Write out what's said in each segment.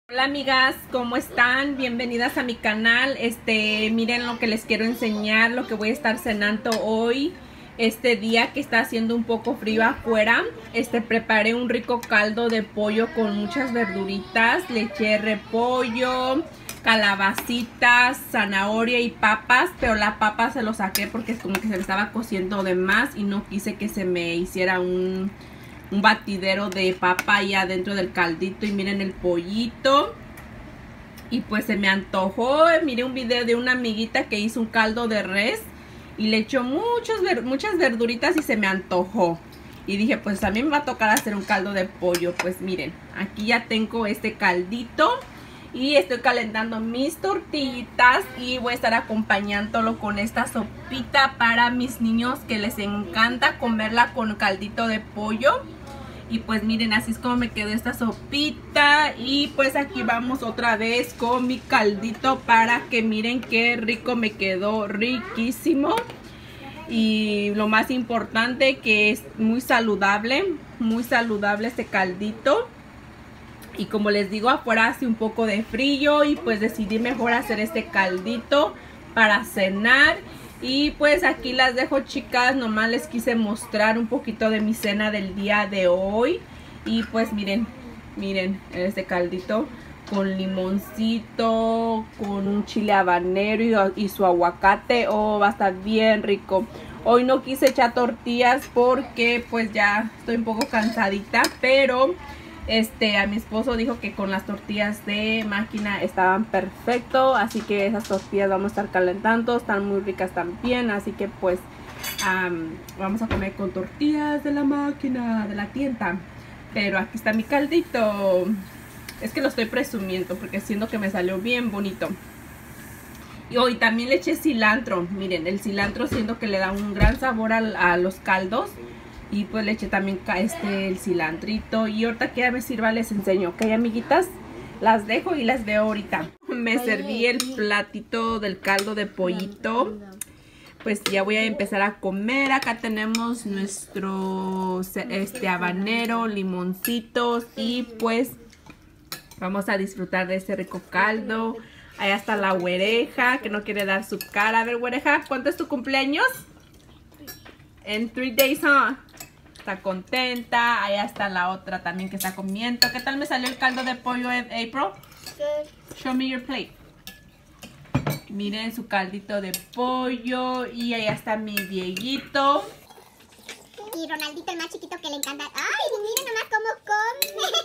Hola amigas, ¿cómo están? Bienvenidas a mi canal. Miren lo que les quiero enseñar, lo que voy a estar cenando hoy. Este día que está haciendo un poco frío afuera, preparé un rico caldo de pollo con muchas verduritas. Le eché repollo, calabacitas, zanahoria y papas, pero la papa se lo saqué porque es como que se me estaba cociendo de más y no quise que se me hiciera un batidero de papa ahí adentro del caldito. Y miren el pollito, y pues se me antojó. Miré un video de una amiguita que hizo un caldo de res y le echó muchas verduritas y se me antojó y dije, pues a mí me va a tocar hacer un caldo de pollo. Pues miren, aquí ya tengo este caldito y estoy calentando mis tortillitas y voy a estar acompañándolo con esta sopita para mis niños que les encanta comerla con caldito de pollo. Y pues miren, así es como me quedó esta sopita. Y pues aquí vamos otra vez con mi caldito para que miren qué rico me quedó, riquísimo. Y lo más importante, que es muy saludable este caldito. Y como les digo, afuera hace un poco de frío y pues decidí mejor hacer este caldito para cenar. Y pues aquí las dejo, chicas, nomás les quise mostrar un poquito de mi cena del día de hoy. Y pues miren este caldito con limoncito, con un chile habanero y su aguacate. Oh, va a estar bien rico. Hoy no quise echar tortillas porque pues ya estoy un poco cansadita, pero a mi esposo dijo que con las tortillas de máquina estaban perfecto, así que esas tortillas vamos a estar calentando, están muy ricas también, así que pues vamos a comer con tortillas de la máquina, de la tienda. Pero aquí está mi caldito, es que lo estoy presumiendo porque siento que me salió bien bonito. Y hoy también le eché cilantro, miren, el cilantro siento que le da un gran sabor a los caldos. Y pues le eché también el cilantrito. Y ahorita que ya me sirva les enseño, ¿ok, amiguitas? Las dejo y las veo ahorita. Me serví el platito del caldo de pollito. Pues ya voy a empezar a comer. Acá tenemos nuestro habanero, limoncitos. Y pues vamos a disfrutar de este rico caldo. Allá está la güereja que no quiere dar su cara. A ver, güereja, ¿cuánto es tu cumpleaños? En 3 days, huh? Está contenta. Allá está la otra también que está comiendo. ¿Qué tal me salió el caldo de pollo, April? Good. Show me your plate. Miren su caldito de pollo. Y allá está mi Dieguito. Y Ronaldito, el más chiquito, que le encanta. ¡Ay, miren nomás cómo come!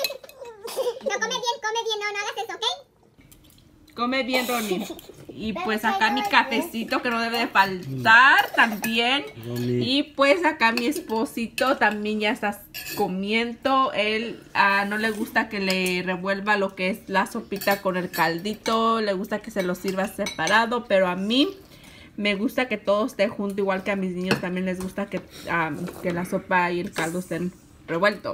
No, come bien, no hagas eso, ¿ok? Come bien, Ronnie. Y pues acá mi cafecito que no debe de faltar también. Y pues acá mi esposito también ya está comiendo. Él no le gusta que le revuelva lo que es la sopita con el caldito. Le gusta que se lo sirva separado. Pero a mí me gusta que todo esté junto. Igual que a mis niños también les gusta que la sopa y el caldo estén revueltos.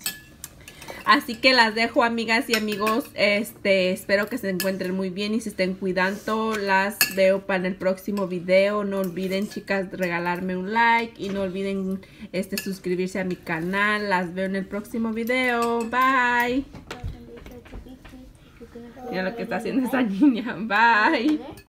Así que las dejo, amigas y amigos. Espero que se encuentren muy bien y se estén cuidando. Las veo para el próximo video. No olviden, chicas, regalarme un like. Y no olviden suscribirse a mi canal. Las veo en el próximo video. Bye. Mira lo que está haciendo esa niña. Bye.